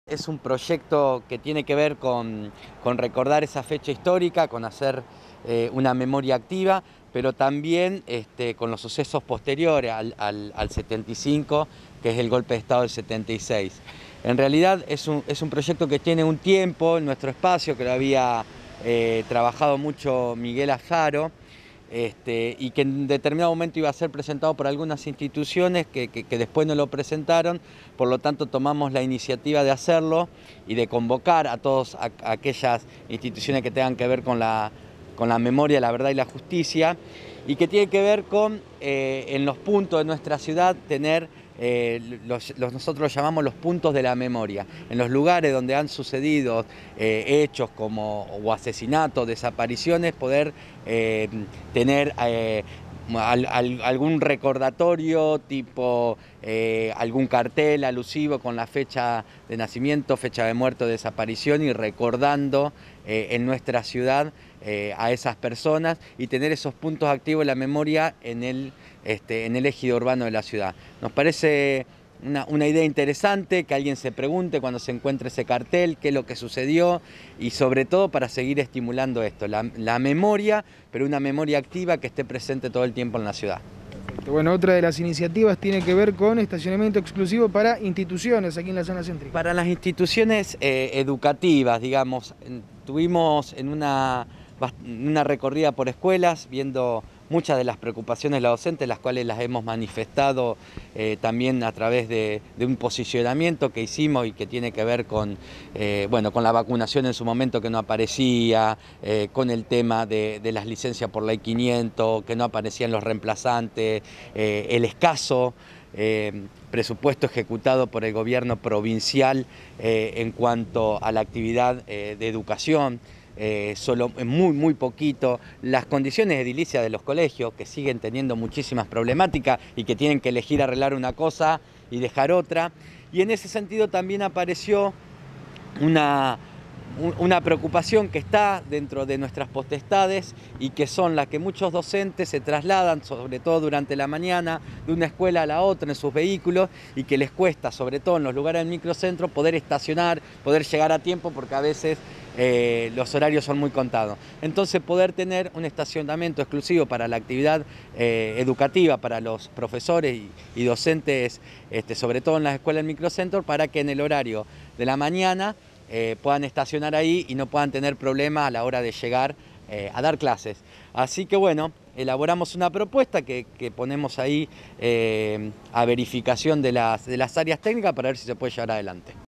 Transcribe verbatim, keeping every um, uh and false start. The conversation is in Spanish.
Es un proyecto que tiene que ver con, con recordar esa fecha histórica, con hacer eh, una memoria activa, pero también este, con los sucesos posteriores al, al, al setenta y cinco, que es el golpe de Estado del setenta y seis. En realidad es un, es un proyecto que tiene un tiempo en nuestro espacio, que lo había eh, trabajado mucho Miguel Azaro, Este, y que en determinado momento iba a ser presentado por algunas instituciones que, que, que después no lo presentaron, por lo tanto tomamos la iniciativa de hacerlo y de convocar a todas aquellas instituciones que tengan que ver con la, con la memoria, la verdad y la justicia, y que tiene que ver con, eh, en los puntos de nuestra ciudad, tener Eh, los, los, nosotros los llamamos los puntos de la memoria, en los lugares donde han sucedido eh, hechos como o asesinatos, desapariciones, poder eh, tener eh, al, al, algún recordatorio, tipo eh, algún cartel alusivo con la fecha de nacimiento, fecha de muerte o desaparición, y recordando eh, en nuestra ciudad eh, a esas personas, y tener esos puntos activos de la memoria en el, este, en el ejido urbano de la ciudad. Nos parece Una, una idea interesante, que alguien se pregunte cuando se encuentre ese cartel qué es lo que sucedió, y sobre todo para seguir estimulando esto, la, la memoria, pero una memoria activa que esté presente todo el tiempo en la ciudad. Perfecto. Bueno, otra de las iniciativas tiene que ver con estacionamiento exclusivo para instituciones aquí en la zona céntrica. Para las instituciones eh, educativas, digamos, tuvimos en una, una recorrida por escuelas viendo muchas de las preocupaciones de la docente, las cuales las hemos manifestado eh, también a través de, de un posicionamiento que hicimos y que tiene que ver con, eh, bueno, con la vacunación en su momento que no aparecía, eh, con el tema de, de las licencias por ley quinientos, que no aparecían los reemplazantes, eh, el escaso eh, presupuesto ejecutado por el gobierno provincial eh, en cuanto a la actividad eh, de educación. Eh, solo muy, muy poquito, las condiciones edilicias de los colegios, que siguen teniendo muchísimas problemáticas y que tienen que elegir arreglar una cosa y dejar otra. Y en ese sentido también apareció una, una preocupación que está dentro de nuestras potestades, y que son las que muchos docentes se trasladan, sobre todo durante la mañana, de una escuela a la otra en sus vehículos, y que les cuesta, sobre todo en los lugares del microcentro, poder estacionar, poder llegar a tiempo, porque a veces eh, los horarios son muy contados. Entonces, poder tener un estacionamiento exclusivo para la actividad eh, educativa, para los profesores y, y docentes, este, sobre todo en las escuelas del microcentro, para que en el horario de la mañana Eh, puedan estacionar ahí y no puedan tener problemas a la hora de llegar eh, a dar clases. Así que bueno, elaboramos una propuesta que, que ponemos ahí eh, a verificación de las, de las áreas técnicas para ver si se puede llevar adelante.